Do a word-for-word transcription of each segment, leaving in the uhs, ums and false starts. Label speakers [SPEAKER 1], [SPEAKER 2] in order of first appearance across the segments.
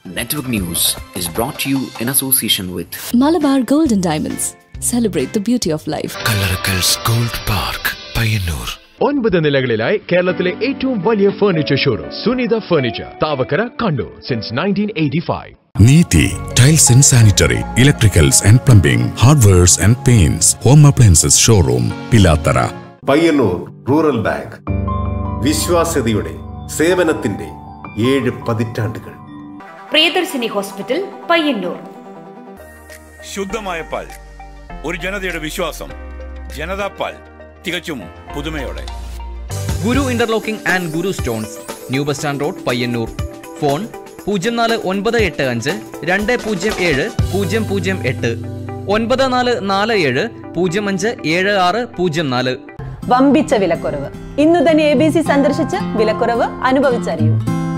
[SPEAKER 1] Network News is brought to you in association with
[SPEAKER 2] Malabar Gold and Diamonds. Celebrate the beauty of life.
[SPEAKER 3] Coloracals Gold Park, Payyanur.
[SPEAKER 4] ഒൻപത് നിലകളിലായി കേരളത്തിലെ ഏറ്റവും വലിയ furniture showroom Sunitha furniture, Thavakkara, Kannur since nineteen eighty five.
[SPEAKER 5] Neeti Tiles and Sanitary, Electricals and Plumbing, Hardwares and Paints, Home Appliances Showroom, Pilatara.
[SPEAKER 6] Payyanur rural bank, വിശ്വാസ്യതയുടെ സേവനത്തിന്റെ ഏഴ് പതിറ്റാണ്ടുകൾ.
[SPEAKER 7] Priyadarshini hospital, Payyanur.
[SPEAKER 8] ശുദ്ധമായ പാൽ, ഒരു ജനതയുടെ വിശ്വാസം. ജനതാ പാൽ, തികച്ചും പുതുമയോടെ.
[SPEAKER 9] Guru interlocking and Guru stones, new bus stand road, Payyanur. Phone പൂജ്യം നാല് ഒൻപത് എട്ട് അഞ്ച് രണ്ട് പൂജ്യം ഏഴ് പൂജ്യം പൂജ്യം എട്ട്, ഒൻപത് നാല് നാല് ഏഴ് പൂജ്യം അഞ്ച് ഏഴ് ആറ് പൂജ്യം നാല്.
[SPEAKER 10] വമ്പിച്ച വിലക്കുറവ്. ഇന്നു തന്നെ എ ബി സി സന്ദർശിച്ച് വിലക്കുറവ് അനുഭവിച്ചറിയൂ.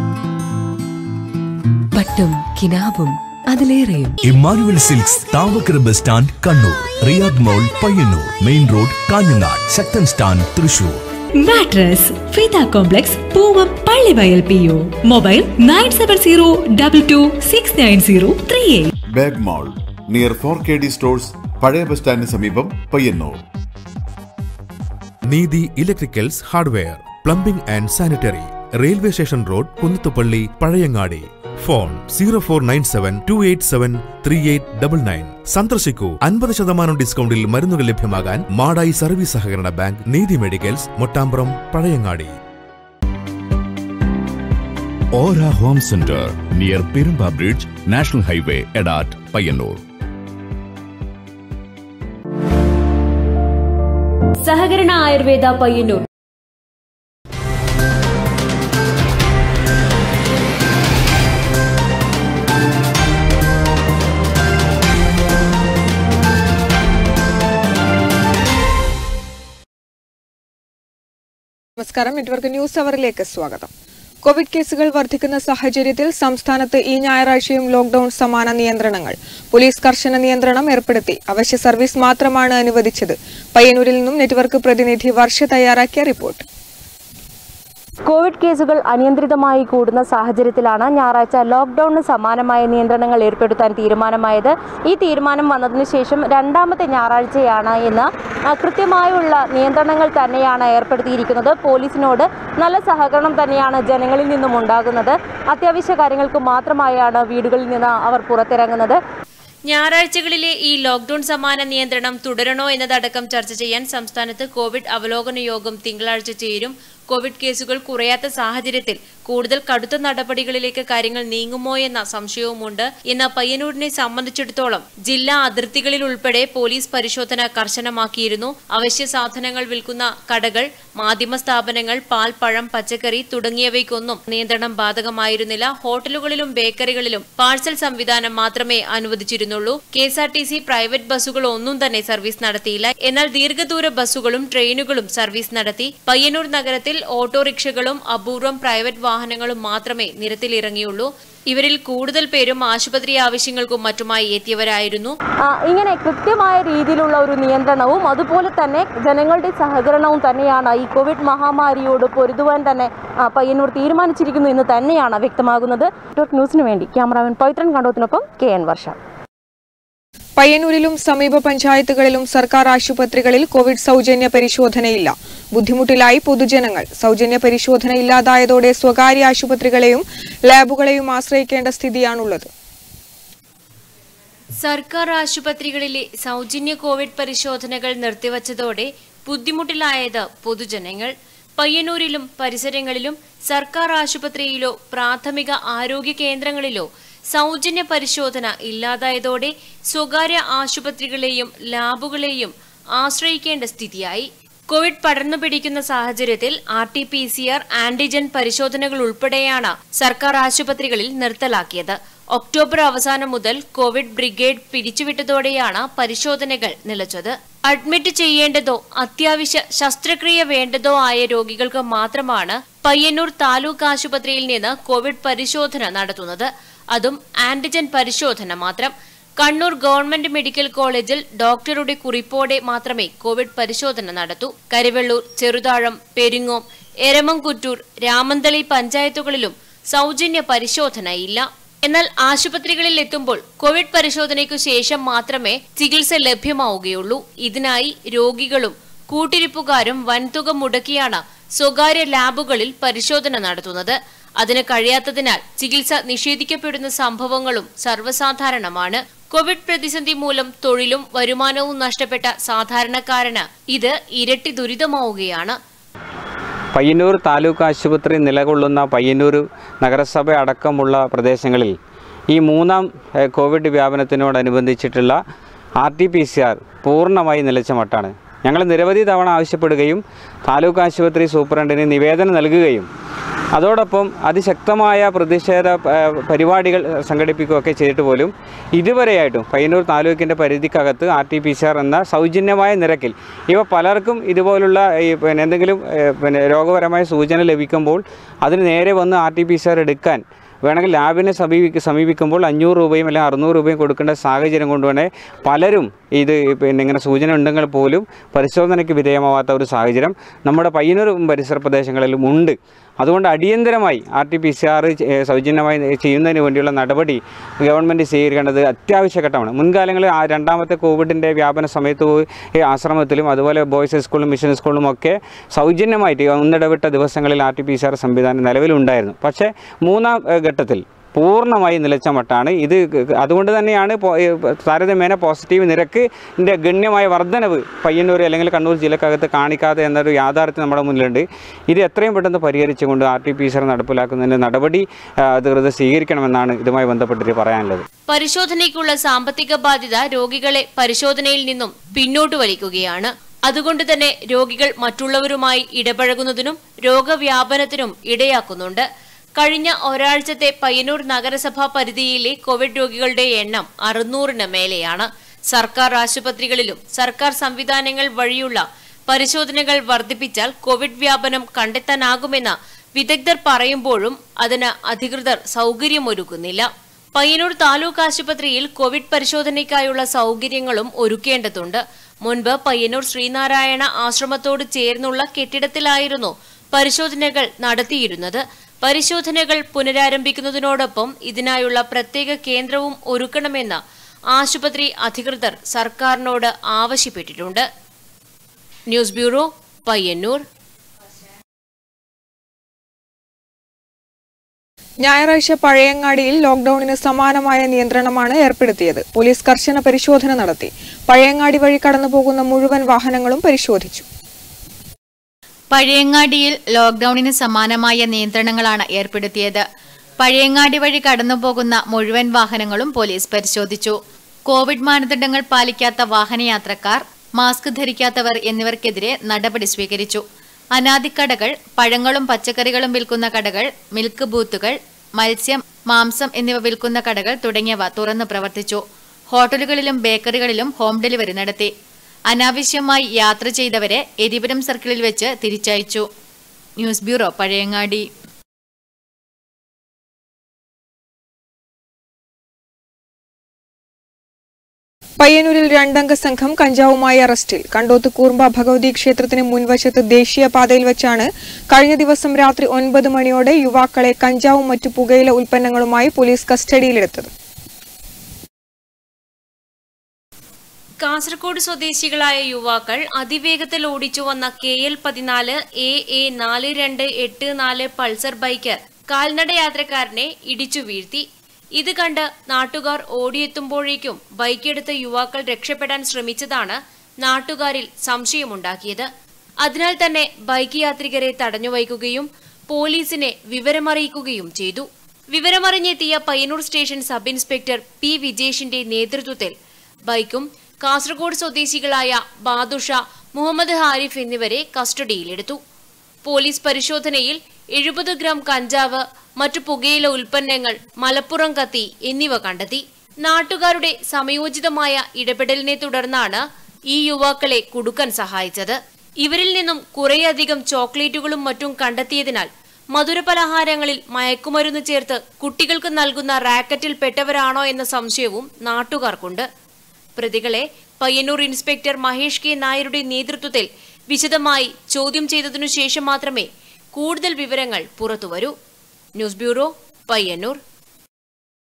[SPEAKER 2] പട്ടും കിനാവും അതിലേറെയും.
[SPEAKER 11] Emmanuel silks, Thavakkara bus stand, Kannur. Riyadh mall, Payyanur. Main road, Kanhangad. Sakthan stand, Thrissur.
[SPEAKER 12] Mattress ഫീത complex, Poovam, Pallivayal, P O. Mobile nine seven zero double two six nine zero three eight.
[SPEAKER 13] Bag mall near four K D stores, പഴയ ബസ് സ്റ്റാൻഡിന് സമീപം, Payyanur.
[SPEAKER 14] Neethi electricals, hardware, plumbing and sanitary, railway station road, Kunnathupally, Pazhayangadi. Phone zero four nine seven two eight seven three eight double nine. സന്ദർശിക്കൂ. അൻപത് ശതമാനം ഡിസ്കൗണ്ടിൽ മരുന്നുകൾ ലഭ്യമാകാൻ മാടായി സർവീസ് സഹകരണ ബാങ്ക്, നീതി മെഡിക്കൽസ്, മൊട്ടാമ്പ്രം, പഴയങ്ങാടി.
[SPEAKER 5] ഓര home centre near Perumba bridge, national highway, Edat, Payyanur.
[SPEAKER 7] സഹകരണ ആയുർവേദ, പയ്യന്നൂർ.
[SPEAKER 15] നമസ്കാരം. നെറ്റ്വർക്ക് ന്യൂസ് അവറിലേക്ക് സ്വാഗതം. കോവിഡ് കേസുകൾ വർദ്ധിക്കുന്ന സാഹചര്യത്തിൽ സംസ്ഥാനത്ത് ഈ ഞായറാഴ്ചയും ലോക്ഡൌൺ സമാന നിയന്ത്രണങ്ങൾ. പോലീസ് കർശന നിയന്ത്രണം ഏർപ്പെടുത്തി. അവശ്യ സർവീസ് മാത്രമാണ് അനുവദിച്ചത്. പയ്യന്നൂരിൽ നിന്നും നെറ്റ്വർക്ക് പ്രതിനിധി വർഷ തയ്യാറാക്കിയ റിപ്പോർട്ട്.
[SPEAKER 16] കോവിഡ് കേസുകൾ അനിയന്ത്രിതമായി കൂടുന്ന സാഹചര്യത്തിലാണ് ഞായറാഴ്ച ലോക്ക്ഡൌണിന് സമാനമായ നിയന്ത്രണങ്ങൾ ഏർപ്പെടുത്താൻ തീരുമാനമായത്. ഈ തീരുമാനം വന്നതിനു ശേഷം രണ്ടാമത്തെ ഞായറാഴ്ചയാണ് ഇന്ന്. കൃത്യമായുള്ള നിയന്ത്രണങ്ങൾ തന്നെയാണ് ഏർപ്പെടുത്തിയിരിക്കുന്നത്. പോലീസിനോട് നല്ല സഹകരണം തന്നെയാണ് ജനങ്ങളിൽ നിന്നും ഉണ്ടാകുന്നത്. അത്യാവശ്യ കാര്യങ്ങൾക്ക് മാത്രമായാണ് വീടുകളിൽ നിന്ന് അവർ പുറത്തിറങ്ങുന്നത്.
[SPEAKER 17] ഞായറാഴ്ചകളിലെ ഈ ലോക്ഡൌൺ സമാന നിയന്ത്രണം തുടരണോ എന്നതടക്കം ചർച്ച ചെയ്യാൻ സംസ്ഥാനത്ത് കോവിഡ് അവലോകന യോഗം തിങ്കളാഴ്ച ചേരും. കോവിഡ് കേസുകൾ കുറയാത്ത സാഹചര്യത്തിൽ കൂടുതൽ കടുത്ത നടപടികളിലേക്ക് കാര്യങ്ങൾ നീങ്ങുമോ എന്ന സംശയവുമുണ്ട്. എന്നാൽ പയ്യന്നൂരിനെ സംബന്ധിച്ചിടത്തോളം ജില്ലാ അതിർത്തികളിൽ ഉൾപ്പെടെ പോലീസ് പരിശോധന കർശനമാക്കിയിരുന്നു. അവശ്യ സാധനങ്ങൾ വിൽക്കുന്ന കടകൾ, മാധ്യമ സ്ഥാപനങ്ങൾ, പാൽ, പഴം, പച്ചക്കറി തുടങ്ങിയവയ്ക്കൊന്നും നിയന്ത്രണം ബാധകമായിരുന്നില്ല. ഹോട്ടലുകളിലും ബേക്കറികളിലും പാഴ്സൽ സംവിധാനം മാത്രമേ അനുവദിച്ചിരുന്നുള്ളൂ. K S R T C private ബസ്സുകൾ ഒന്നും തന്നെ സർവീസ് നടത്തിയില്ല. എന്നാൽ ദീർഘദൂര ബസ്സുകളും ട്രെയിനുകളും സർവീസ് നടത്തി. പയ്യന്നൂർ നഗരത്തിൽ ഓട്ടോറിക്ഷകളും അപൂർവം പ്രൈവറ്റ് വാഹനങ്ങളും മാത്രമേ നിരത്തിലിറങ്ങിയുള്ളൂ. ഇവരിൽ കൂടുതൽ പേരും ആശുപത്രി ആവശ്യങ്ങൾക്കും മറ്റുമായി എത്തിയവരായിരുന്നു.
[SPEAKER 16] ഇങ്ങനെ കൃത്യമായ രീതിയിലുള്ള ഒരു നിയന്ത്രണവും അതുപോലെ തന്നെ ജനങ്ങളുടെ സഹകരണവും തന്നെയാണ് ഈ കോവിഡ് മഹാമാരിയോട് പൊരുതുവാൻ തന്നെ പയ്യന്നൂർ തീരുമാനിച്ചിരിക്കുന്നു എന്ന് തന്നെയാണ് വ്യക്തമാകുന്നത്. ന്യൂസിന് വേണ്ടി ക്യാമറാമാൻ പവിത്രൻ കണ്ടോത്തിനൊപ്പം കെ എൻ വർഷ.
[SPEAKER 15] പയ്യന്നൂരിലും സമീപ പഞ്ചായത്തുകളിലും സർക്കാർ ആശുപത്രികളിൽ കോവിഡ് സൗജന്യ പരിശോധനയില്ല. ബുദ്ധിമുട്ടിലായി പൊതുജനങ്ങൾ. സൗജന്യ പരിശോധന ഇല്ലാതായതോടെ സ്വകാര്യ ആശുപത്രികളെയും ലാബുകളെയും ആശ്രയിക്കേണ്ട സ്ഥിതിയാണുള്ളത്.
[SPEAKER 17] സർക്കാർ ആശുപത്രികളിലെ സൗജന്യ കോവിഡ് പരിശോധനകൾ നിർത്തിവച്ചതോടെ ബുദ്ധിമുട്ടിലായത് പൊതുജനങ്ങൾ. പയ്യന്നൂരിലും പരിസരങ്ങളിലും സർക്കാർ ആശുപത്രിയിലോ പ്രാഥമിക ആരോഗ്യ കേന്ദ്രങ്ങളിലോ സൗജന്യ പരിശോധന ഇല്ലാതായതോടെ സ്വകാര്യ ആശുപത്രികളെയും ലാബുകളെയും ആശ്രയിക്കേണ്ട സ്ഥിതിയായി. കോവിഡ് പടർന്നു പിടിക്കുന്ന സാഹചര്യത്തിൽ R T P C R, antigen പരിശോധനകൾ ഉൾപ്പെടെയാണ് സർക്കാർ ആശുപത്രികളിൽ നിർത്തലാക്കിയത്. ഒക്ടോബർ അവസാനം മുതൽ കോവിഡ് ബ്രിഗേഡ് പിരിച്ചുവിട്ടതോടെയാണ് പരിശോധനകൾ നിലച്ചത്. അഡ്മിറ്റ് ചെയ്യേണ്ടതോ അത്യാവശ്യ ശസ്ത്രക്രിയ വേണ്ടതോ ആയ രോഗികൾക്ക് മാത്രമാണ് പയ്യന്നൂർ താലൂക്ക് ആശുപത്രിയിൽ നിന്ന് കോവിഡ് പരിശോധന നടത്തുന്നത്. അതും ആന്റിജൻ പരിശോധന മാത്രം. കണ്ണൂർ ഗവൺമെന്റ് മെഡിക്കൽ കോളേജിൽ ഡോക്ടറുടെ കുറിപ്പോടെ മാത്രമേ കോവിഡ് പരിശോധന നടത്തൂ. കരിവെള്ളൂർ, ചെറുതാഴം, പെരിങ്ങോം, എരമംകുറ്റൂർ, രാമന്തളി പഞ്ചായത്തുകളിലും സൗജന്യ പരിശോധനയില്ല. എന്നാൽ ആശുപത്രികളിൽ എത്തുമ്പോൾ കോവിഡ് പരിശോധനയ്ക്കു ശേഷം മാത്രമേ ചികിത്സ ലഭ്യമാവുകയുള്ളൂ. ഇതിനായി രോഗികളും കൂട്ടിരിപ്പുകാരും വൻതുക മുടക്കിയാണ് സ്വകാര്യ ലാബുകളിൽ പരിശോധന നടത്തുന്നത്. അതിന് കഴിയാത്തതിനാൽ ചികിത്സ നിഷേധിക്കപ്പെടുന്ന സംഭവങ്ങളും സർവ്വസാധാരണമാണ്. കോവിഡ് പ്രതിസന്ധി മൂലം തൊഴിലും വരുമാനവും നഷ്ടപ്പെട്ട സാധാരണക്കാരന് ഇത് ഇരട്ടി ദുരിതമാവുകയാണ്.
[SPEAKER 18] പയ്യന്നൂർ താലൂക്ക് ആശുപത്രി നിലകൊള്ളുന്ന പയ്യന്നൂർ നഗരസഭ അടക്കമുള്ള പ്രദേശങ്ങളിൽ ഈ മൂന്നാം കോവിഡ് വ്യാപനത്തിനോടനുബന്ധിച്ചിട്ടുള്ള R T P C R പൂർണ്ണമായി നിലച്ച മട്ടാണ്. ഞങ്ങൾ നിരവധി തവണ ആവശ്യപ്പെടുകയും താലൂക്ക് ആശുപത്രി സൂപ്രണ്ടിന് നിവേദനം നൽകുകയും അതോടൊപ്പം അതിശക്തമായ പ്രതിഷേധ പരിപാടികൾ സംഘടിപ്പിക്കുകയൊക്കെ ചെയ്തിട്ട് പോലും ഇതുവരെയായിട്ടും പയ്യന്നൂർ താലൂക്കിൻ്റെ പരിധിക്കകത്ത് R T P C R എന്ന സൗജന്യമായ നിരക്കിൽ ഇവ പലർക്കും ഇതുപോലുള്ള ഈ പിന്നെ എന്തെങ്കിലും പിന്നെ രോഗപരമായ സൂചന ലഭിക്കുമ്പോൾ അതിന് നേരെ വന്ന് R T P C R എടുക്കാൻ വേണമെങ്കിൽ ലാബിനെ സമീപി സമീപിക്കുമ്പോൾ അഞ്ഞൂറ് രൂപയും അല്ലെങ്കിൽ അറുന്നൂറ് രൂപയും കൊടുക്കേണ്ട സാഹചര്യം കൊണ്ടുതന്നെ പലരും ഇത് പിന്നെ ഇങ്ങനെ സൂചന ഉണ്ടെങ്കിൽ പോലും പരിശോധനയ്ക്ക് വിധേയമാവാത്ത ഒരു സാഹചര്യം നമ്മുടെ പയ്യന്നൂർ പരിസര പ്രദേശങ്ങളിലും ഉണ്ട്. അതുകൊണ്ട് അടിയന്തരമായി R T P C R സൗജന്യമായി ചെയ്യുന്നതിന് വേണ്ടിയുള്ള നടപടി ഗവൺമെൻറ് സ്വീകരിക്കേണ്ടത് അത്യാവശ്യഘട്ടമാണ്. മുൻകാലങ്ങളിൽ ആ രണ്ടാമത്തെ കോവിഡിൻ്റെ വ്യാപന സമയത്ത് ഈ ആശ്രമത്തിലും അതുപോലെ ബോയ്സ് സ്കൂളും മിഷൻ സ്കൂളും ഒക്കെ സൗജന്യമായിട്ട് ഒന്നിടവിട്ട ദിവസങ്ങളിൽ R T P C R സംവിധാനം നിലവിലുണ്ടായിരുന്നു. പക്ഷേ മൂന്നാം ഘട്ടത്തിൽ പൂർണ്ണമായി നിലച്ച മട്ടാണ് ഇത്. അതുകൊണ്ട് തന്നെയാണ് താരതമ്യേന പോസിറ്റീവ് നിരക്കിൻ്റെ ഗണ്യമായ വർധനവ് പയ്യന്നൂർ അല്ലെങ്കിൽ കണ്ണൂർ ജില്ലക്കകത്ത് കാണിക്കാതെ എന്നൊരു യാഥാർത്ഥ്യം നമ്മുടെ മുന്നിലുണ്ട്. ഇത് എത്രയും പെട്ടെന്ന് പരിഹരിച്ചുകൊണ്ട് R T P C R നടപ്പിലാക്കുന്നതിന് നടപടി അധികൃതർ സ്വീകരിക്കണമെന്നാണ് ഇതുമായി ബന്ധപ്പെട്ടിട്ട് പറയാനുള്ളത്.
[SPEAKER 17] പരിശോധനയ്ക്കുള്ള സാമ്പത്തിക ബാധ്യത രോഗികളെ പരിശോധനയിൽ നിന്നും പിന്നോട്ട് വലിക്കുകയാണ്. അതുകൊണ്ട് തന്നെ രോഗികൾ മറ്റുള്ളവരുമായി ഇടപഴകുന്നതിനും രോഗവ്യാപനത്തിനും ഇടയാക്കുന്നുണ്ട്. കഴിഞ്ഞ ഒരാഴ്ചത്തെ പയ്യന്നൂർ നഗരസഭാ പരിധിയിലെ കോവിഡ് രോഗികളുടെ എണ്ണം അറുന്നൂറിന് മേലെയാണ്. സർക്കാർ ആശുപത്രികളിലും സർക്കാർ സംവിധാനങ്ങൾ വഴിയുള്ള പരിശോധനകൾ വർദ്ധിപ്പിച്ചാൽ കോവിഡ് വ്യാപനം കണ്ടെത്താനാകുമെന്ന് വിദഗ്ധർ പറയുമ്പോഴും അതിന് അധികൃതർ സൗകര്യമൊരുക്കുന്നില്ല. പയ്യന്നൂർ താലൂക്ക് ആശുപത്രിയിൽ കോവിഡ് പരിശോധനയ്ക്കായുള്ള സൗകര്യങ്ങളും ഒരുക്കേണ്ടതുണ്ട്. മുൻപ് പയ്യന്നൂർ ശ്രീനാരായണ ആശ്രമത്തോട് ചേർന്നുള്ള കെട്ടിടത്തിലായിരുന്നു പരിശോധനകൾ നടത്തിയിരുന്നത്. പരിശോധനകൾ പുനരാരംഭിക്കുന്നതിനോടൊപ്പം ഇതിനായുള്ള പ്രത്യേക കേന്ദ്രവും ഒരുക്കണമെന്ന് ആശുപത്രി അധികൃതർ സർക്കാരിനോട് ആവശ്യപ്പെട്ടിട്ടുണ്ട്. News bureau, Payyanur.
[SPEAKER 15] ഞായറാഴ്ച പഴയങ്ങാടിയിൽ ലോക്ഡൌണിന് സമാനമായ നിയന്ത്രണമാണ് ഏർപ്പെടുത്തിയത്. പോലീസ് കർശന പരിശോധന നടത്തി. പഴയങ്ങാടി വഴി കടന്നുപോകുന്ന മുഴുവൻ വാഹനങ്ങളും പരിശോധിച്ചു.
[SPEAKER 19] പഴയങ്ങാടിയിൽ ലോക്ഡൌണിന് സമാനമായ നിയന്ത്രണങ്ങളാണ് ഏർപ്പെടുത്തിയത്. പഴയങ്ങാടി വഴി കടന്നുപോകുന്ന മുഴുവൻ വാഹനങ്ങളും പോലീസ് പരിശോധിച്ചു. കോവിഡ് മാനദണ്ഡങ്ങൾ പാലിക്കാത്ത വാഹനയാത്രക്കാർ, മാസ്ക് ധരിക്കാത്തവർ എന്നിവർക്കെതിരെ നടപടി സ്വീകരിച്ചു. അനാദിക്കടകൾ, പഴങ്ങളും പച്ചക്കറികളും വിൽക്കുന്ന കടകൾ, മിൽക്ക് ബൂത്തുകൾ, മത്സ്യം, മാംസം എന്നിവ വിൽക്കുന്ന കടകൾ തുടങ്ങിയവ തുറന്നു പ്രവർത്തിച്ചു. ഹോട്ടലുകളിലും ബേക്കറികളിലും ഹോം ഡെലിവറി നടത്തി. അനാവശ്യമായി യാത്ര ചെയ്തവരെ എരിപുരം സർക്കിളിൽ വെച്ച് തിരിച്ചയച്ചു. News bureau, Pazhayangadi.
[SPEAKER 15] പയ്യന്നൂരിൽ രണ്ടംഗ സംഘം കഞ്ചാവുമായി അറസ്റ്റിൽ. കണ്ടോത്ത് കൂർമ്പ ഭഗവതി ക്ഷേത്രത്തിന് മുൻവശത്ത് ദേശീയപാതയിൽ വെച്ചാണ് കഴിഞ്ഞ ദിവസം രാത്രി ഒൻപത് മണിയോടെ യുവാക്കളെ കഞ്ചാവും മറ്റു പുകയില ഉൽപ്പന്നങ്ങളുമായി പോലീസ് കസ്റ്റഡിയിലെടുത്തത്.
[SPEAKER 17] കാസർഗോഡ് സ്വദേശികളായ യുവാക്കൾ അതിവേഗത്തിൽ ഓടിച്ചു വന്ന കെ എൽ പതിനാല് എ എ നാല് രണ്ട് എട്ട് നാല് പൾസർ ബൈക്ക് കാൽനട യാത്രക്കാരനെ ഇടിച്ചു വീഴ്ത്തി. ഇത് കണ്ട് നാട്ടുകാർ ഓടിയെത്തുമ്പോഴേക്കും ബൈക്കെടുത്ത യുവാക്കൾ രക്ഷപ്പെടാൻ ശ്രമിച്ചതാണ് നാട്ടുകാരിൽ സംശയമുണ്ടാക്കിയത്. അതിനാൽ തന്നെ ബൈക്ക് യാത്രികരെ തടഞ്ഞുവയ്ക്കുകയും പോലീസിനെ വിവരമറിയിക്കുകയും ചെയ്തു. വിവരമറിഞ്ഞെത്തിയ Payyanur station sub inspector P വിജേഷിന്റെ നേതൃത്വത്തിൽ ബൈക്കും കാസർഗോഡ് സ്വദേശികളായ ബാദുഷ, മുഹമ്മദ് ഹാരിഫ് എന്നിവരെ കസ്റ്റഡിയിലെടുത്തു. പോലീസ് പരിശോധനയിൽ എഴുപത് ഗ്രാം കഞ്ചാവ്, മറ്റു പുകയില ഉൽപ്പന്നങ്ങൾ, മലപ്പുറം കത്തി എന്നിവ കണ്ടെത്തി. നാട്ടുകാരുടെ സമയോചിതമായ ഇടപെടലിനെ തുടർന്നാണ് ഈ യുവാക്കളെ കുടുക്കാൻ സഹായിച്ചത്. ഇവരിൽ നിന്നും കുറേയധികം ചോക്ലേറ്റുകളും മറ്റും കണ്ടെത്തിയതിനാൽ മധുരപലഹാരങ്ങളിൽ മയക്കുമരുന്ന് ചേർത്ത് കുട്ടികൾക്ക് നൽകുന്ന റാക്കറ്റിൽ പെട്ടവരാണോ എന്ന സംശയവും നാട്ടുകാർക്കുണ്ട്. പ്രതികളെ പയ്യന്നൂർ ഇൻസ്പെക്ടർ മഹേഷ് കെ നായരുടെ നേതൃത്വത്തിൽ വിശദമായി ചോദ്യം ചെയ്തതിനു ശേഷം മാത്രമേ കൂടുതൽ വിവരങ്ങൾ പുറത്തുവരൂ. News bureau, Payyanur.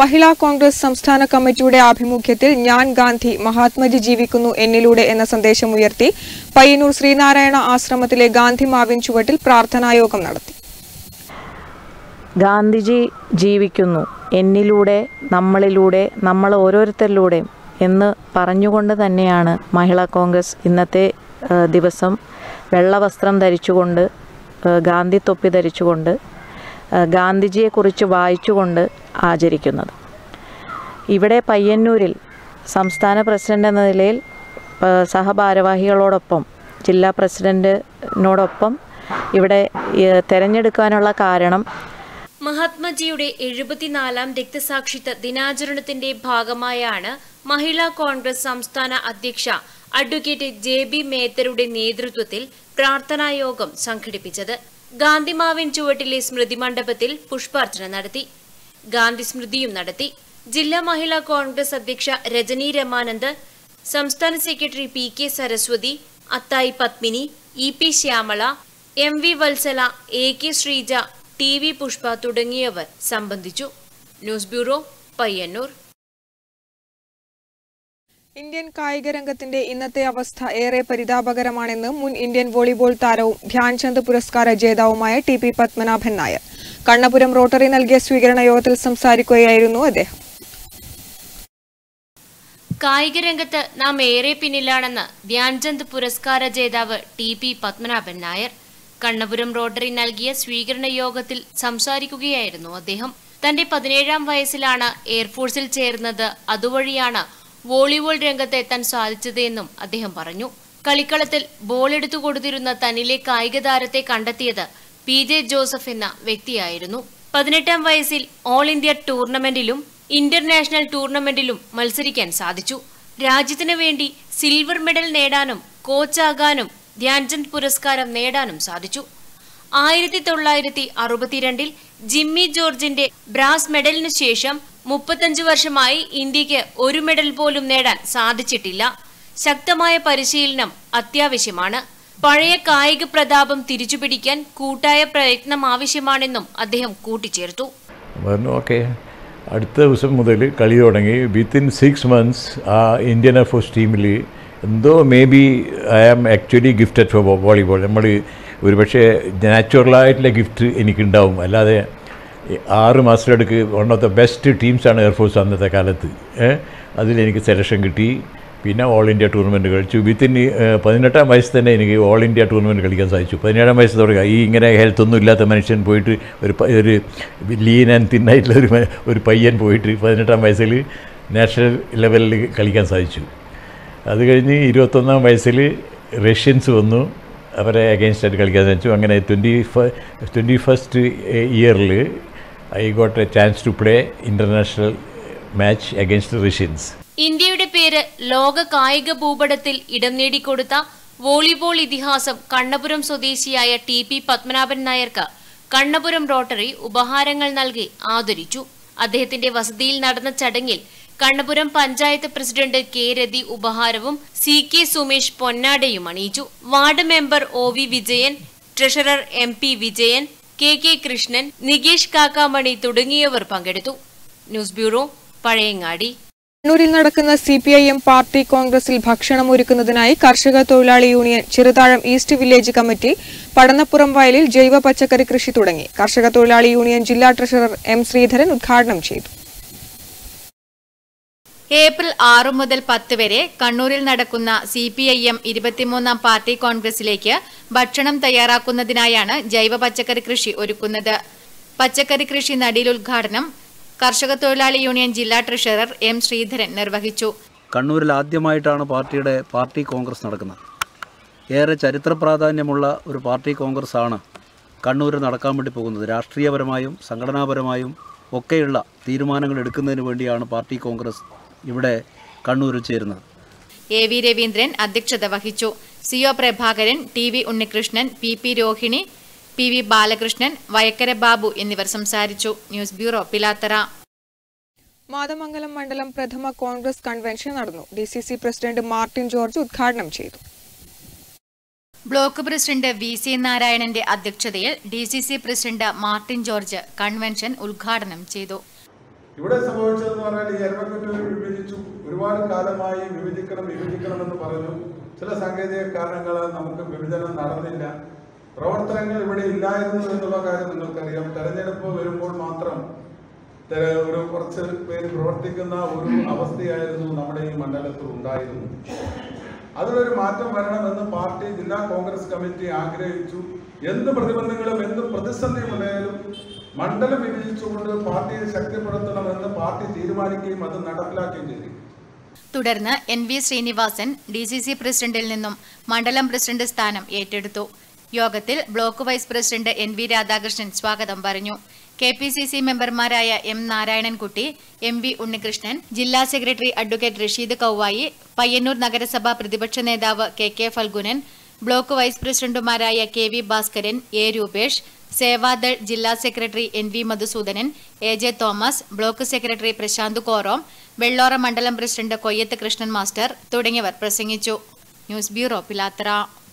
[SPEAKER 15] മഹിളാ കോൺഗ്രസ് സംസ്ഥാന കമ്മിറ്റിയുടെ ആഭിമുഖ്യത്തിൽ ഞാൻ ഗാന്ധി മഹാത്മജി ജീവിക്കുന്നു എന്നിലൂടെ എന്ന സന്ദേശമുയർത്തി പയ്യന്നൂർ ശ്രീനാരായണ ആശ്രമത്തിലെ ഗാന്ധി മാവിൻ ചുവട്ടിൽ പ്രാർത്ഥനായോഗം നടത്തി.
[SPEAKER 20] ഗാന്ധിജി ജീവിക്കുന്നു എന്നിലൂടെ, നമ്മളിലൂടെ, നമ്മൾ ഓരോരുത്തരിലൂടെയും എന്ന് പറഞ്ഞുകൊണ്ട് തന്നെയാണ് മഹിളാ കോൺഗ്രസ് ഇന്നത്തെ ദിവസം വെള്ളവസ്ത്രം ധരിച്ചുകൊണ്ട്, ഗാന്ധി തൊപ്പി ധരിച്ചുകൊണ്ട്, ഗാന്ധിജിയെക്കുറിച്ച് വായിച്ചുകൊണ്ട് ആചരിക്കുന്നത്. ഇവിടെ പയ്യന്നൂരിൽ സംസ്ഥാന പ്രസിഡന്റ് എന്ന നിലയിൽ സഹഭാരവാഹികളോടൊപ്പം ജില്ലാ പ്രസിഡന്റിനോടൊപ്പം ഇവിടെ തെരഞ്ഞെടുക്കാനുള്ള കാരണം
[SPEAKER 17] മഹാത്മജിയുടെ എഴുപത്തിനാലാം രക്തസാക്ഷിത്വ ദിനാചരണത്തിന്റെ ഭാഗമായാണ് മഹിളാ കോൺഗ്രസ് സംസ്ഥാന അധ്യക്ഷ അഡ്വക്കേറ്റ് ജെ ബി മേത്തരുടെ നേതൃത്വത്തിൽ പ്രാർത്ഥനായോഗം സംഘടിപ്പിച്ചത്. ഗാന്ധിമാവിൻ ചുവട്ടിലെ സ്മൃതി മണ്ഡപത്തിൽ പുഷ്പാർച്ചന നടത്തി. ഗാന്ധി സ്മൃതിയും നടത്തി. ജില്ലാ മഹിളാ കോൺഗ്രസ് അധ്യക്ഷ രജനി രമാനന്ദ്, സംസ്ഥാന secretary P K Saraswathi, Athayi Padmini, E P Shyamala, M V Vatsala, A K Sreeja, T V Pushpa തുടങ്ങിയവർ സംബന്ധിച്ചു. News bureau, Payyanur.
[SPEAKER 15] ഇന്ത്യൻ കായിക രംഗത്തിന്റെ ഇന്നത്തെ അവസ്ഥ ഏറെ പരിതാപകരമാണെന്ന് മുൻ ഇന്ത്യൻ വോളിബോൾ താരവും ധ്യാൻചന്ദ് പുരസ്കാര ജേതാവുമായ T P Padmanabhan Nair Kannapuram rotary നൽകിയ സ്വീകരണ യോഗത്തിൽ സംസാരിക്കുകയായിരുന്നു അദ്ദേഹം.
[SPEAKER 17] കായിക രംഗത്ത് നാം ഏറെ പിന്നിലാണെന്ന് ധ്യാൻചന്ദ് പുരസ്കാര ജേതാവ് T P Padmanabhan Nair Kannapuram rotary നൽകിയ സ്വീകരണ യോഗത്തിൽ സംസാരിക്കുകയായിരുന്നു അദ്ദേഹം. തന്റെ പതിനേഴാം വയസ്സിലാണ് എയർഫോഴ്സിൽ ചേർന്നത്. അതുവഴിയാണ് വോളിബോൾ രംഗത്ത് എത്താൻ സാധിച്ചത് എന്നും അദ്ദേഹം പറഞ്ഞു. കളിക്കളത്തിൽ ബോൾ എടുത്തു കൊടുത്തിരുന്ന തന്നിലെ കായിക താരത്തെ കണ്ടെത്തിയത് പി ജെ ജോസഫ് എന്ന വ്യക്തിയായിരുന്നു. പതിനെട്ടാം വയസ്സിൽ ഓൾ ഇന്ത്യ ടൂർണമെന്റിലും ഇന്റർനാഷണൽ ടൂർണമെന്റിലും മത്സരിക്കാൻ സാധിച്ചു. രാജ്യത്തിനു വേണ്ടി സിൽവർ മെഡൽ നേടാനും കോച്ചാകാനും ധ്യാൻചന്ദ് പുരസ്കാരം നേടാനും സാധിച്ചു. ആയിരത്തി തൊള്ളായിരത്തി അറുപത്തിരണ്ടിൽ ജിമ്മി ജോർജിന്റെ ബ്രാസ് മെഡലിനു ശേഷം മുപ്പത്തഞ്ചു വർഷമായി ഇന്ത്യക്ക് ഒരു മെഡൽ പോലും നേടാൻ സാധിച്ചിട്ടില്ല. ശക്തമായ പരിശീലനം അത്യാവശ്യമാണ്. പഴയ കായിക പ്രതാപം തിരിച്ചുപിടിക്കാൻ കൂട്ടായ പ്രയത്നം ആവശ്യമാണെന്നും അദ്ദേഹം കൂട്ടിച്ചേർത്തു.
[SPEAKER 21] ഓക്കെ, അടുത്ത ദിവസം മുതൽ കളി തുടങ്ങി. വിത്തിൻ സിക്സ് മന്ത്സ് ആ ഇന്ത്യൻ എയർഫോഴ്സ് ടീമിൽ എന്തോ may be I am actually gifted for volleyball. നമ്മൾ ഒരുപക്ഷെ നാച്ചുറലായിട്ടുള്ള ഗിഫ്റ്റ് എനിക്കുണ്ടാവും. അല്ലാതെ ആറ് മാസത്തിലടുക്ക് വൺ ഓഫ് ദ ബെസ്റ്റ് ടീംസാണ് എയർഫോഴ്സ് അന്നത്തെ കാലത്ത്. അതിലെനിക്ക് സെലക്ഷൻ കിട്ടി. പിന്നെ ഓൾ ഇന്ത്യ ടൂർണമെൻറ്റ് കളിച്ചു. വിത്തിൻ പതിനെട്ടാം വയസ്സ് തന്നെ എനിക്ക് ഓൾ ഇന്ത്യ ടൂർണമെൻറ്റ് കളിക്കാൻ സാധിച്ചു. പതിനേഴാം വയസ്സ് തുടങ്ങുക. ഈ ഇങ്ങനെ ഹെൽത്തൊന്നും ഇല്ലാത്ത മനുഷ്യൻ പോയിട്ട് ഒരു ഒരു ലീൻ ആൻഡ് തിന്നായിട്ടുള്ള ഒരു ഒരു പയ്യൻ പോയിട്ട് പതിനെട്ടാം വയസ്സിൽ നാഷണൽ ലെവലിൽ കളിക്കാൻ സാധിച്ചു. അത് കഴിഞ്ഞ് ഇരുപത്തൊന്നാം വയസ്സിൽ റഷ്യൻസ് വന്നു. അവരെ അഗെയിൻസ്റ്റായിട്ട് കളിക്കാൻ സാധിച്ചു. അങ്ങനെ ട്വൻറ്റി ഫ ട്വൻറ്റി ഫസ്റ്റ് ഇയറിൽ I got a chance to play international match against Russians.
[SPEAKER 17] ഇന്ത്യയുടെ പേര് ലോക കായിക ഭൂപടത്തിൽ ഇടം നേടിക്കൊടുത്ത വോളിബോൾ ഇതിഹാസം കണ്ണപുരം സ്വദേശിയായ ടി പി പത്മനാഭൻ നായർക്ക് കണ്ണപുരം റോട്ടറി ഉപഹാരങ്ങൾ നൽകി ആദരിച്ചു. അദ്ദേഹത്തിന്റെ വസതിയിൽ നടന്ന ചടങ്ങിൽ കണ്ണപുരം പഞ്ചായത്ത് പ്രസിഡന്റ് കെ രതി ഉപഹാരവും സി കെ സുമേഷ് പൊന്നാടയും അണിയിച്ചു. Ward member O V Vijayan, treasurer M P Vijayan, K K Krishnan, Nikesh Kakkamani തുടങ്ങിയവർ പങ്കെടുത്തു. News bureau, Pazhayangadi.
[SPEAKER 15] കണ്ണൂരിൽ നടക്കുന്ന C P I M party കോൺഗ്രസിൽ ഭക്ഷണം ഒരുക്കുന്നതിനായി കർഷക തൊഴിലാളി union Cheruthazham east village committee Padannappuram വയലിൽ ജൈവ പച്ചക്കറി കൃഷി തുടങ്ങി. കർഷക തൊഴിലാളി യൂണിയൻ ജില്ലാ ട്രഷറർ എം ശ്രീധരൻ ഉദ്ഘാടനം ചെയ്തു.
[SPEAKER 19] ഏപ്രിൽ ആറ് മുതൽ പത്ത് വരെ കണ്ണൂരിൽ നടക്കുന്ന സി പി ഐ എം ഇരുപത്തിമൂന്നാം പാർട്ടി കോൺഗ്രസിലേക്ക് ഭക്ഷണം തയ്യാറാക്കുന്നതിനായാണ് ജൈവ പച്ചക്കറി കൃഷി ഒരുക്കുന്നത്. പച്ചക്കറി കൃഷി നടീലുദ്ഘാടനം കർഷക തൊഴിലാളി യൂണിയൻ ജില്ലാ ട്രഷറർ എം ശ്രീധരൻ നിർവഹിച്ചു.
[SPEAKER 22] കണ്ണൂരിൽ ആദ്യമായിട്ടാണ് പാർട്ടിയുടെ പാർട്ടി കോൺഗ്രസ് നടക്കുന്നത്. ഏറെ ചരിത്ര പ്രാധാന്യമുള്ള ഒരു പാർട്ടി കോൺഗ്രസ് ആണ് കണ്ണൂരിൽ നടക്കാൻ വേണ്ടി പോകുന്നത്. രാഷ്ട്രീയപരമായും സംഘടനാപരമായും ഒക്കെയുള്ള തീരുമാനങ്ങൾ എടുക്കുന്നതിന് വേണ്ടിയാണ് പാർട്ടി കോൺഗ്രസ് ഇവിടെ കണ്ണൂരിൽ ചേരുന്നത്.
[SPEAKER 19] എ വി രവീന്ദ്രൻ അധ്യക്ഷത വഹിച്ചു. C O Prabhakaran, T V Unnikrishnan, P P Rohini, P V Balakrishnan, Vayakkara Babu എന്നിവർ സംസാരിച്ചു. News bureau, Pilathara.
[SPEAKER 15] മാതമംഗലം മണ്ഡലം പ്രഥമ കോൺഗ്രസ് കൺവെൻഷൻ നടന്നു. D C C president Martin George ഉദ്ഘാടനം ചെയ്തു.
[SPEAKER 19] ബ്ലോക്ക് പ്രസിഡന്റ് വി സി നാരായണന്റെ അധ്യക്ഷതയിൽ D C C president Martin George convention ഉദ്ഘാടനം ചെയ്തു.
[SPEAKER 1] ഇവിടെ സംഭവിച്ചതെന്ന് പറഞ്ഞാൽ ഈ എരമക്കറ്റൂർ വിഭജിച്ചു, ഒരുപാട് കാലമായി വിഭജിക്കണം വിഭജിക്കണമെന്ന് പറഞ്ഞു. ചില സാങ്കേതിക കാരണങ്ങളാൽ നമുക്ക് വിഭജനം നടന്നില്ല. പ്രവർത്തനങ്ങൾ ഇവിടെ ഇല്ലായിരുന്നു എന്നുള്ള കാര്യം നിങ്ങൾക്കറിയാം. തെരഞ്ഞെടുപ്പ് വരുമ്പോൾ മാത്രം ഒരു കുറച്ച് പേര് പ്രവർത്തിക്കുന്ന ഒരു അവസ്ഥയായിരുന്നു നമ്മുടെ ഈ മണ്ഡലത്തിൽ ഉണ്ടായിരുന്നു. അതിലൊരു മാറ്റം വരണമെന്ന് പാർട്ടി ജില്ലാ കോൺഗ്രസ് കമ്മിറ്റി ആഗ്രഹിച്ചു. എന്ത് പ്രതിബന്ധങ്ങളും എന്ത് പ്രതിസന്ധിയുണ്ടായാലും മണ്ഡലം വിഭജിച്ചുകൊണ്ട് പാർട്ടിയെ ശക്തിപ്പെടുത്തണമെന്ന് പാർട്ടി തീരുമാനിക്കുകയും അത് നടപ്പിലാക്കുകയും ചെയ്തു.
[SPEAKER 19] തുടർന്ന് N V Srinivasan D C C പ്രസിഡന്റിൽ നിന്നും മണ്ഡലം പ്രസിഡന്റ് സ്ഥാനം ഏറ്റെടുത്തു. യോഗത്തിൽ block vice president N V Radhakrishnan സ്വാഗതം പറഞ്ഞു. കെ പി സി സി മെമ്പർമാരായ M Narayanankutty, M V Unnikrishnan, ജില്ലാ സെക്രട്ടറി അഡ്വക്കേറ്റ് റഷീദ് കൌവായി, പയ്യന്നൂർ നഗരസഭ പ്രതിപക്ഷ നേതാവ് K K Phalgunan, block vice പ്രസിഡന്റുമാരായ K V Bhaskaran, A Rupesh, Sevadal ജില്ലാ secretary N V Madhusoodanan, A J Thomas, block secretary Prashanth Korom, Vellora മണ്ഡലം പ്രസിഡന്റ് കൊയ്യത്ത് കൃഷ്ണൻ മാസ്റ്റർ തുടങ്ങിയവർ പ്രസംഗിച്ചു. News bureau Pilathara.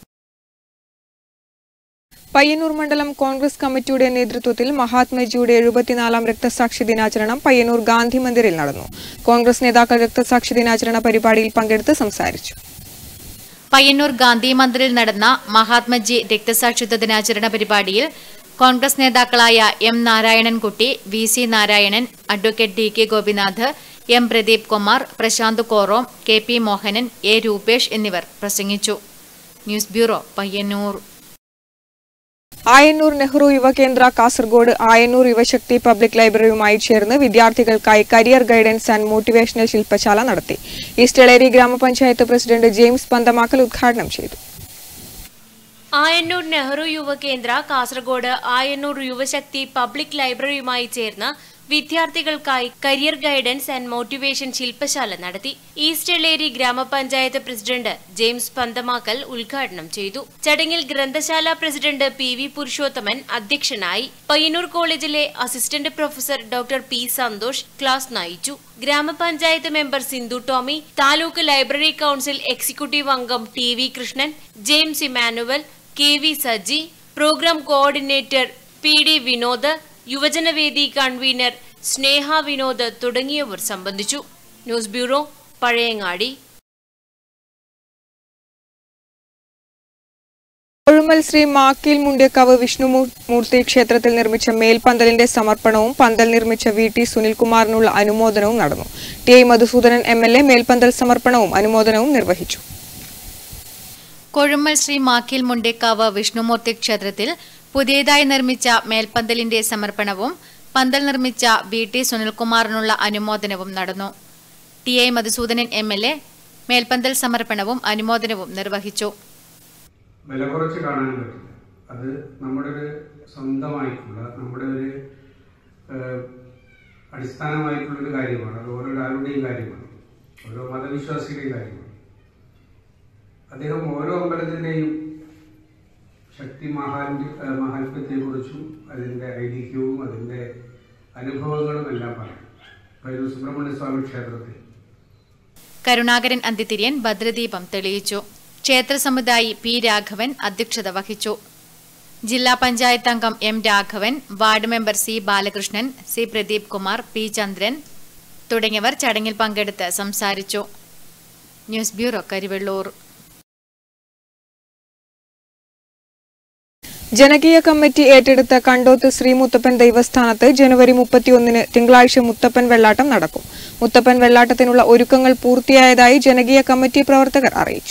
[SPEAKER 15] പയ്യന്നൂർ മണ്ഡലം കോൺഗ്രസ് കമ്മിറ്റിയുടെ നേതൃത്വത്തിൽ മഹാത്മജിയുടെ എഴുപത്തിനാലാം രക്തസാക്ഷി ദിനാചരണം പയ്യന്നൂർ ഗാന്ധി മന്ദിറിൽ നടന്നു. കോൺഗ്രസ് നേതാക്കൾ രക്തസാക്ഷി ദിനാചരണ പരിപാടിയിൽ പങ്കെടുത്ത് സംസാരിച്ചു.
[SPEAKER 19] പയ്യന്നൂർ ഗാന്ധി മന്ദിറിൽ നടന്ന മഹാത്മജി രക്തസാക്ഷിത്വ ദിനാചരണ പരിപാടിയിൽ കോൺഗ്രസ് നേതാക്കളായ M Narayanankutty, V C Narayanan, advocate D K Gopinath, M Pradeep Kumar, Prashanth Korom, K P Mohanan, A Rupesh എന്നിവർ പ്രസംഗിച്ചു. News bureau Payyanur.
[SPEAKER 15] Ayannur Nehru Yuvakendra Kasaragod Ayannur Yuvashakthi public ലൈബ്രറിയുമായി ചേർന്ന് വിദ്യാർത്ഥികൾക്കായി കരിയർ ഗൈഡൻസ് ആൻഡ് മോട്ടിവേഷണൽ ശില്പശാല നടത്തി. ഈസ്റ്റ് എളേരി ഗ്രാമപഞ്ചായത്ത് പ്രസിഡന്റ് ജെയിംസ് പന്തമാക്കൽ ഉദ്ഘാടനം ചെയ്തു.
[SPEAKER 17] ആയന്നൂർ നെഹ്റു യുവകേന്ദ്ര കാസർഗോഡ് ആയന്നൂർ യുവശക്തി പബ്ലിക് ലൈബ്രറിയുമായി ചേർന്ന് വിദ്യാർത്ഥികൾക്കായി കരിയർ ഗൈഡൻസ് ആൻഡ് മോട്ടിവേഷൻ ശില്പശാല നടത്തി. ഈസ്റ്റ് എളേരി ഗ്രാമപഞ്ചായത്ത് പ്രസിഡന്റ് ജെയിംസ് പന്തമാക്കൽ ഉദ്ഘാടനം ചെയ്തു. ചടങ്ങിൽ ഗ്രന്ഥശാല പ്രസിഡന്റ് പി വി പുരുഷോത്തമൻ അധ്യക്ഷനായി. പയ്യന്നൂർ കോളേജിലെ assistant professor doctor P Santhosh class നയിച്ചു. Grama panchayat member Sindhu Tommy, taluk library council executive അംഗം T V Krishnan, James Emmanuel, K V Saji, programme coordinator P D Vinod, യുവജനവേദി കൺവീനർ സ്നേഹ വിനോദ് തുടങ്ങിയവർ സംബന്ധിച്ചു. News bureau Pazhayangadi.
[SPEAKER 15] കൊഴുമൽ ശ്രീ മാക്കീൽ മുണ്ടേക്കാവ് വിഷ്ണുമൂർത്തി ക്ഷേത്രത്തിൽ നിർമ്മിച്ച മേൽപന്തലിന്റെ സമർപ്പണവും പന്തൽ നിർമ്മിച്ച വി ടി സുനിൽകുമാറിനുള്ള അനുമോദനവും നടന്നു. T I Madhusoodanan M L A മേൽപന്തൽ സമർപ്പണവും അനുമോദനവും നിർവഹിച്ചു.
[SPEAKER 19] കൊഴുമൽ ശ്രീ മാക്കീൽ മുണ്ടേക്കാവ് വിഷ്ണുമൂർത്തി ക്ഷേത്രത്തിൽ പുതിയതായി നിർമ്മിച്ച മേൽപന്തലിന്റെ സമർപ്പണവും പന്തൽ നിർമ്മിച്ച വി ടി സുനിൽകുമാറിനുള്ള അനുമോദനവും നടന്നു. T I Madhusoodanan M L A മേൽപന്തൽ സമർപ്പണവും അനുമോദനവും നിർവഹിച്ചു.
[SPEAKER 3] വില കുറച്ച് കാണാൻ പറ്റും. അത് നമ്മുടെ ഒരു സ്വന്തമായിട്ടുള്ള നമ്മുടെ ഒരു അടിസ്ഥാനമായിട്ടുള്ളൊരു കാര്യമാണ്. അത് ഓരോരാളുടെയും കാര്യമാണ്, ഓരോ മതവിശ്വാസികളുടെയും കാര്യമാണ്. അദ്ദേഹം ഓരോ അമ്പലത്തിന്റെയും ശക്തി മഹാത്മ്യ മഹാത്മ്യത്തെക്കുറിച്ചും അതിൻ്റെ ഐതിഹ്യവും അതിൻ്റെ അനുഭവങ്ങളും എല്ലാം പറയും. പയ്യന്നൂർ സുബ്രഹ്മണ്യ സ്വാമി ക്ഷേത്രത്തിൽ
[SPEAKER 19] കരുണാകരൻ അന്തിതിരിയൻ ഭദ്രദീപം തെളിയിച്ചു. ക്ഷേത്ര സമുദായി പി രാഘവൻ അധ്യക്ഷത വഹിച്ചു. ജില്ലാ പഞ്ചായത്ത് അംഗം M Raghavan, ward member C Balakrishnan, C Pradeep Kumar, P Chandran തുടങ്ങിയവർ ചടങ്ങിൽ പങ്കെടുത്ത് സംസാരിച്ചു. News bureau Karivellur.
[SPEAKER 15] ജനകീയ കമ്മിറ്റി ഏറ്റെടുത്ത കണ്ടോത്ത് ശ്രീ മുത്തപ്പൻ ദൈവസ്ഥാനത്ത് ജനുവരി മുപ്പത്തിയൊന്നിന് തിങ്കളാഴ്ച മുത്തപ്പൻ വെള്ളാട്ടം നടക്കും. മുത്തപ്പൻ വെള്ളാട്ടത്തിനുള്ള ഒരുക്കങ്ങൾ പൂർത്തിയായതായി ജനകീയ കമ്മിറ്റി പ്രവർത്തകർ അറിയിച്ചു.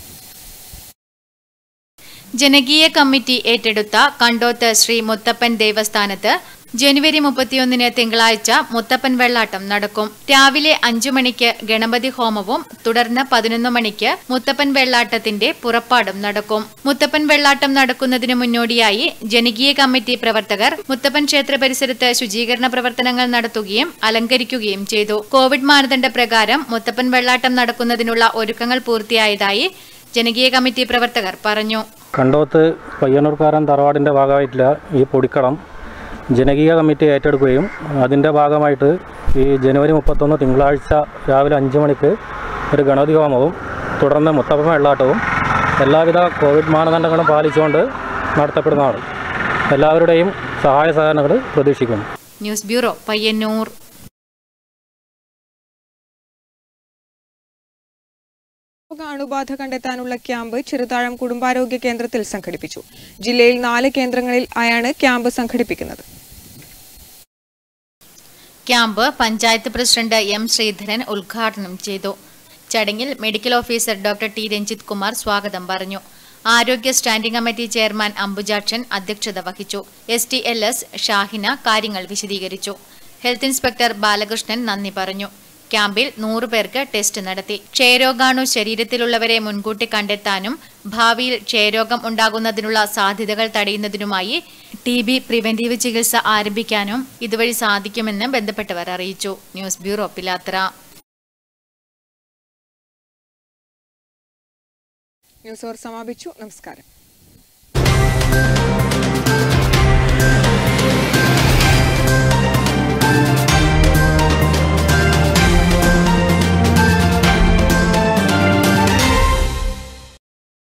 [SPEAKER 19] ജനകീയ കമ്മിറ്റി ഏറ്റെടുത്ത കണ്ടോത്ത് ശ്രീ മുത്തപ്പൻ ദേവസ്ഥാനത്ത് ജനുവരി മുപ്പത്തിയൊന്നിന് തിങ്കളാഴ്ച മുത്തപ്പൻ വെള്ളാട്ടം നടക്കും. രാവിലെ അഞ്ചു മണിക്ക് ഗണപതി ഹോമവും തുടർന്ന് പതിനൊന്ന് മണിക്ക് മുത്തപ്പൻ വെള്ളാട്ടത്തിന്റെ പുറപ്പാടും നടക്കും. മുത്തപ്പൻ വെള്ളാട്ടം നടക്കുന്നതിന് മുന്നോടിയായി ജനകീയ കമ്മിറ്റി പ്രവർത്തകർ മുത്തപ്പൻ ക്ഷേത്ര പരിസരത്ത് ശുചീകരണ പ്രവർത്തനങ്ങൾ നടത്തുകയും അലങ്കരിക്കുകയും ചെയ്തു. കോവിഡ് മാനദണ്ഡ പ്രകാരം മുത്തപ്പൻ വെള്ളാട്ടം നടക്കുന്നതിനുള്ള ഒരുക്കങ്ങൾ പൂർത്തിയായതായി ജനകീയ കമ്മിറ്റി പ്രവർത്തകർ പറഞ്ഞു.
[SPEAKER 23] കണ്ടോത്ത് പയ്യന്നൂർക്കാരൻ തറവാടിന്റെ ഭാഗമായിട്ടുള്ള ഈ പൊടിക്കളം ജനകീയ കമ്മിറ്റി ഏറ്റെടുക്കുകയും അതിൻ്റെ ഭാഗമായിട്ട് ഈ ജനുവരി മുപ്പത്തൊന്ന് തിങ്കളാഴ്ച രാവിലെ അഞ്ച് മണിക്ക് ഒരു ഗണപതി ഹോമവും തുടർന്ന് മുത്തപ്പൻ വെള്ളാട്ടവും എല്ലാവിധ കോവിഡ് മാനദണ്ഡങ്ങളും പാലിച്ചുകൊണ്ട് നടത്തപ്പെടുന്നതാണ്. എല്ലാവരുടെയും സഹായ സഹകരണങ്ങൾ പ്രതീക്ഷിക്കുന്നു.
[SPEAKER 19] News bureau Payyanur.
[SPEAKER 15] വ്യാപക അണുബാധ കണ്ടെത്താനുള്ള ക്യാമ്പ് ചെറുതാഴം കുടുംബാരോഗ്യ കേന്ദ്രത്തിൽ സംഘടിപ്പിച്ചു. ജില്ലയിൽ നാല് കേന്ദ്രങ്ങളിൽ ആയാണ് ക്യാമ്പ് സംഘടിപ്പിക്കുന്നത്.
[SPEAKER 19] Camp panchayat president M Sreedharan ഉദ്ഘാടനം ചെയ്തു. ചടങ്ങിൽ medical officer doctor T Ranjith Kumar സ്വാഗതം പറഞ്ഞു. ആരോഗ്യ സ്റ്റാൻഡിംഗ് കമ്മിറ്റി ചെയർമാൻ അംബുജാക്ഷൻ അധ്യക്ഷത വഹിച്ചു. S T L S Shahina കാര്യങ്ങൾ വിശദീകരിച്ചു. ഹെൽത്ത് ഇൻസ്പെക്ടർ ബാലകൃഷ്ണൻ നന്ദി പറഞ്ഞു. ക്യാമ്പിൽ നൂറ് പേർക്ക് ടെസ്റ്റ് നടത്തി. ക്ഷയരോഗാണു ശരീരത്തിലുള്ളവരെ മുൻകൂട്ടി കണ്ടെത്താനും ഭാവിയിൽ ക്ഷയരോഗം ഉണ്ടാകുന്നതിനുള്ള സാധ്യതകൾ തടയുന്നതിനുമായി ടി ബി പ്രിവെന്റീവ് ചികിത്സ ആരംഭിക്കാനും ഇതുവഴി സാധിക്കുമെന്ന് ബന്ധപ്പെട്ടവർ അറിയിച്ചു. News bureau Pilathara.
[SPEAKER 15] News hour സമാപിച്ചു. നമസ്കാരം.